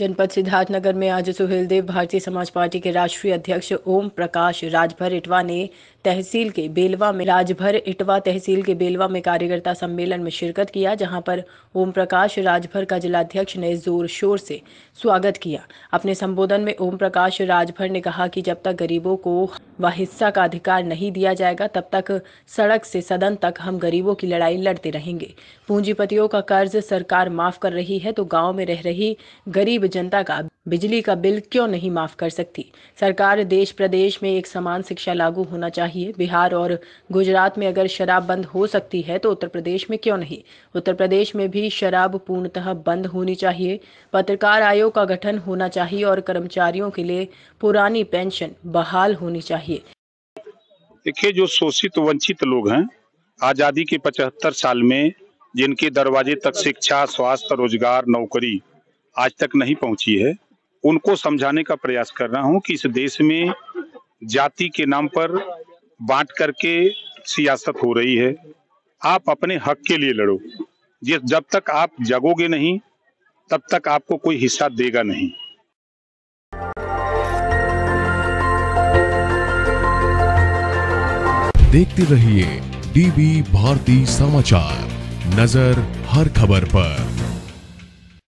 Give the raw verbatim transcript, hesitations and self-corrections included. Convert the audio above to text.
जनपद सिद्धार्थनगर में आज सुहेलदेव भारतीय समाज पार्टी के राष्ट्रीय अध्यक्ष ओम प्रकाश राजभर इटवा ने तहसील के बेलवा में राजभर इटवा तहसील के बेलवा में कार्यकर्ता सम्मेलन में शिरकत किया, जहां पर ओम प्रकाश राजभर का जिलाध्यक्ष ने जोर शोर से स्वागत किया। अपने संबोधन में ओम प्रकाश राजभर ने कहा कि जब तक गरीबों को वह हिस्सा का अधिकार नहीं दिया जाएगा, तब तक सड़क से सदन तक हम गरीबों की लड़ाई लड़ते रहेंगे। पूंजीपतियों का कर्ज सरकार माफ कर रही है तो गाँव में रह रही गरीब जनता का बिजली का बिल क्यों नहीं माफ कर सकती। सरकार देश प्रदेश में एक समान शिक्षा लागू होना चाहिए। बिहार और गुजरात में अगर शराब बंद हो सकती है तो उत्तर प्रदेश में क्यों नहीं। उत्तर प्रदेश में भी शराब पूर्णतः बंद होनी चाहिए। पत्रकार आयोग का गठन होना चाहिए और कर्मचारियों के लिए पुरानी पेंशन बहाल होनी चाहिए। देखिए, जो शोषित वंचित लोग हैं, आजादी के पचहत्तर साल में जिनके दरवाजे तक शिक्षा, स्वास्थ्य, रोजगार, नौकरी आज तक नहीं पहुंची है, उनको समझाने का प्रयास कर रहा हूं कि इस देश में जाति के नाम पर बांट करके सियासत हो रही है। आप अपने हक के लिए लड़ो। ये जब तक आप जगोगे नहीं, तब तक आपको कोई हिस्सा देगा नहीं। देखते रहिए डीबी भारती समाचार, नजर हर खबर पर।